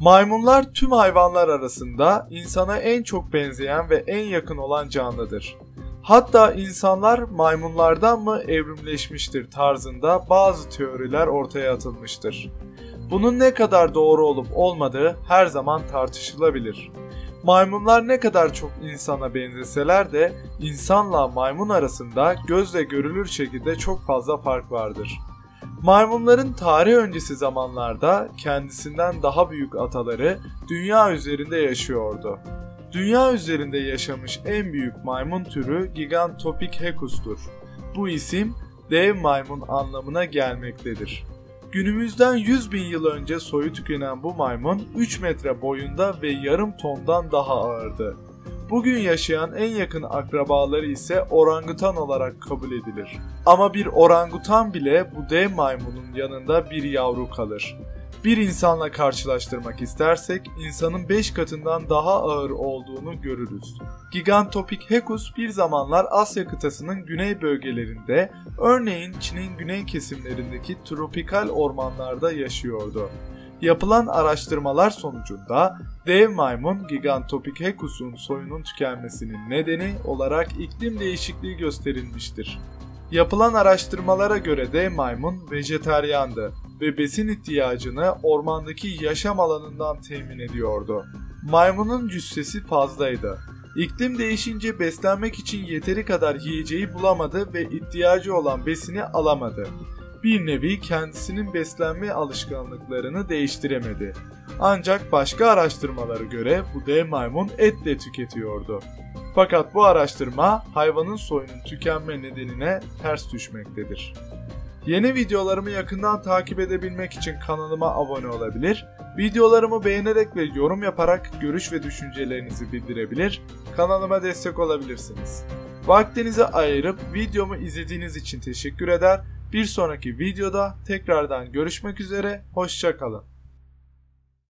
Maymunlar tüm hayvanlar arasında insana en çok benzeyen ve en yakın olan canlıdır. Hatta insanlar maymunlardan mı evrimleşmiştir tarzında bazı teoriler ortaya atılmıştır. Bunun ne kadar doğru olup olmadığı her zaman tartışılabilir. Maymunlar ne kadar çok insana benzeseler de insanla maymun arasında gözle görülür şekilde çok fazla fark vardır. Maymunların tarih öncesi zamanlarda kendisinden daha büyük ataları dünya üzerinde yaşıyordu. Dünya üzerinde yaşamış en büyük maymun türü Gigantopithecus'tur. Bu isim dev maymun anlamına gelmektedir. Günümüzden 100.000 yıl önce soyu tükenen bu maymun 3 metre boyunda ve yarım tondan daha ağırdı. Bugün yaşayan en yakın akrabaları ise orangutan olarak kabul edilir. Ama bir orangutan bile bu dev maymunun yanında bir yavru kalır. Bir insanla karşılaştırmak istersek insanın 5 katından daha ağır olduğunu görürüz. Gigantopithecus bir zamanlar Asya kıtasının güney bölgelerinde, örneğin Çin'in güney kesimlerindeki tropikal ormanlarda yaşıyordu. Yapılan araştırmalar sonucunda dev maymun Gigantopithecus'un soyunun tükenmesinin nedeni olarak iklim değişikliği gösterilmiştir. Yapılan araştırmalara göre dev maymun vejetaryandı ve besin ihtiyacını ormandaki yaşam alanından temin ediyordu. Maymunun cüssesi fazlaydı. İklim değişince beslenmek için yeteri kadar yiyeceği bulamadı ve ihtiyacı olan besini alamadı. Bir nevi kendisinin beslenme alışkanlıklarını değiştiremedi. Ancak başka araştırmalara göre bu dev maymun et de tüketiyordu. Fakat bu araştırma hayvanın soyunun tükenme nedenine ters düşmektedir. Yeni videolarımı yakından takip edebilmek için kanalıma abone olabilir, videolarımı beğenerek ve yorum yaparak görüş ve düşüncelerinizi bildirebilir, kanalıma destek olabilirsiniz. Vaktinizi ayırıp videomu izlediğiniz için teşekkür eder. Bir sonraki videoda tekrardan görüşmek üzere, hoşça kalın.